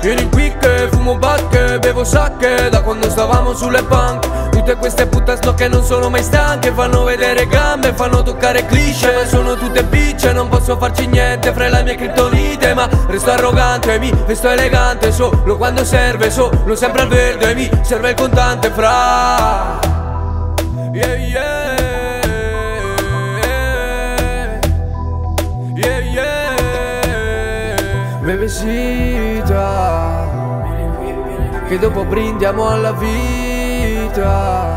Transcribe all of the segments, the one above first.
Vieni qui che fumo bacche, bevo sacche da quando stavamo sulle panche. Tutte queste puttane che non sono mai stanche, fanno vedere gambe, fanno toccare cliché, ma sono tutte bicce, non posso farci niente fra la mia criptonite. Ma resto arrogante, mi resto elegante, solo quando serve, solo sempre al verde, mi serve il contante fra. Yeah, yeah. Yeah, yeah. Bebesita, che dopo brindiamo alla vita.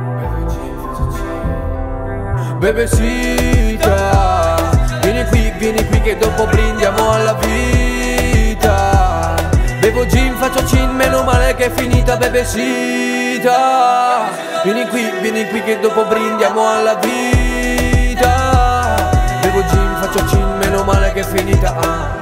Bebesita, vieni qui che dopo brindiamo alla vita. Bevo gin, faccio cin, meno male che è finita. Bebesita, vieni qui che dopo brindiamo alla vita. Bevo gin, faccio cin, meno male che è finita.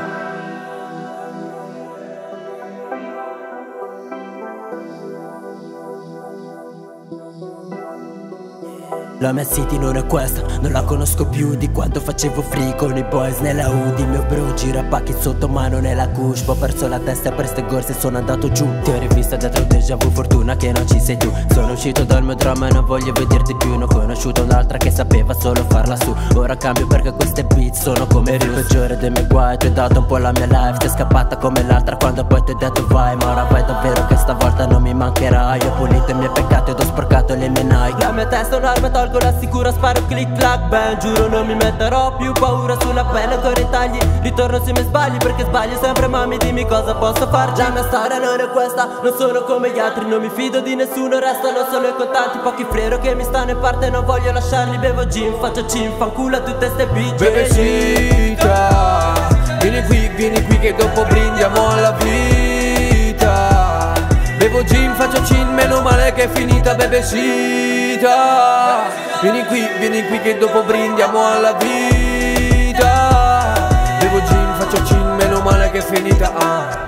La mia city non è questa, non la conosco più di quando facevo free con i boys nella Udi. Il mio bro gira pacchi sotto mano nella cush. Ho perso la testa per ste gorse e sono andato giù. Ti ho rivista dietro un déjà vu, fortuna che non ci sei tu. Sono uscito dal mio dramma e non voglio vederti più. Ne ho conosciuto un'altra che sapeva solo farla su. Ora cambio perché queste beat sono come il peggiore dei miei guai. Ti ho dato un po' la mia life, ti è scappata come l'altra quando poi ti ho detto vai. Ma ora vai davvero che stavolta non mi mancherai. Ho pulito i miei peccati ed ho sporcato le mie Nike. La mia testa è un'arma, tolgo la sicura, sparo click clack bang. Giuro non mi metterò più paura sulla pelle con i tagli. Ritorno se mi sbagli perché sbaglio sempre, mami dimmi cosa posso fare. La mia storia non è questa, non sono come gli altri, non mi fido di nessuno, restano solo i contanti. Pochi frero che mi stanno in parte, non voglio lasciarli. Bevo gin, faccio cin, fanculo a tutte ste bitch. Bebesita, vieni qui che dopo brindiamo alla vita. Bevo gin, faccio cin, meno male che è finita. Bebesita, vieni qui che dopo brindiamo alla vita. Bevo gin, faccio cin, meno male che è finita.